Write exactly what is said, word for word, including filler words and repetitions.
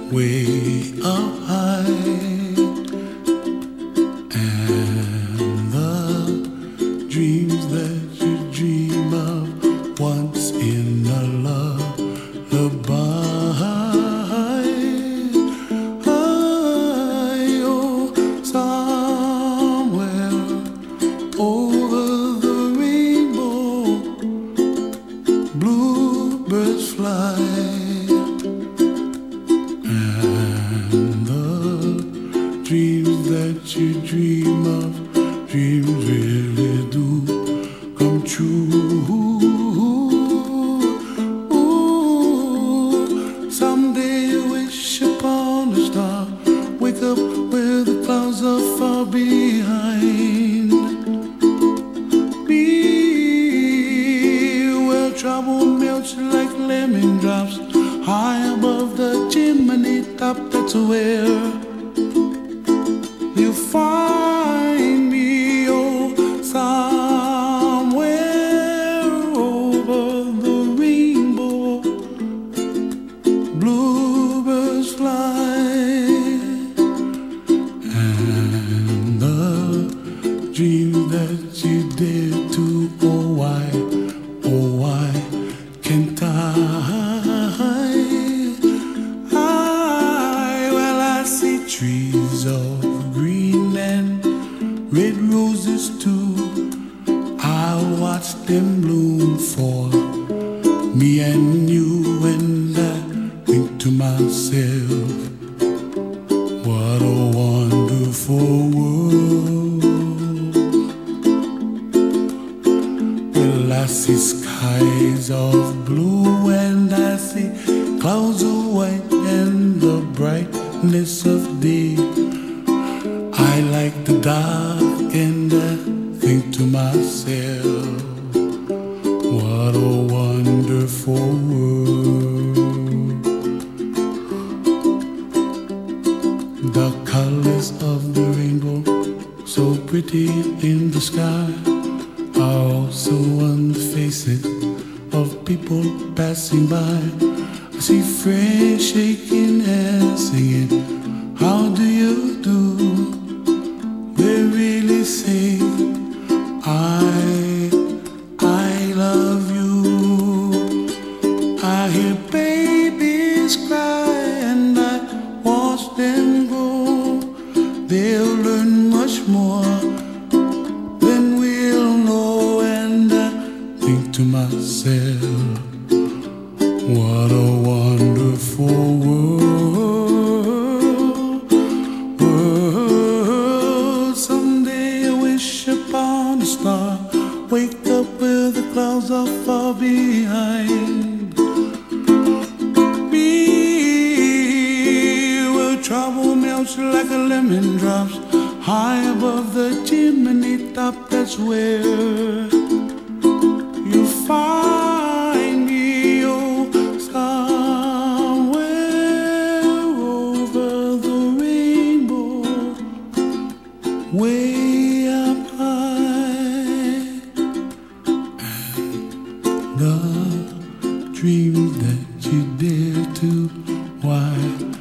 way up high, and the dreams that you dream of once in a lullaby. I, oh, somewhere over the rainbow, bluebirds fly. Dreams that you dream of, dreams really do come true. Ooh, someday you wish upon a star, wake up where the clouds are far behind me, where trouble melts like lemon drops, high above the chimney top. That's where you find me, oh, somewhere over the rainbow, bluebirds fly, and the dream that you dare to, oh why, oh why can't I? I, well, I see trees of green and red roses too. I'll watch them bloom for me and you, and I think to myself, what a wonderful world. Well, I see skies of blue and I see clouds of white and the brightness of day. I like the dark and I think to myself, what a wonderful world. The colors of the rainbow, so pretty in the sky, are also on the faces of people passing by. I see friends shaking and singing, how do you do? They really say, I, I love you. I hear babies cry and I watch them grow. They'll learn much more than we'll know, and I think to myself, what a wonderful world. World. Someday I wish upon a star, wake up where the clouds are far behind me, where trouble melts like a lemon drops, high above the chimney top. That's where you find me, oh, somewhere over the rainbow, way up high, and the dreams that you dare to, why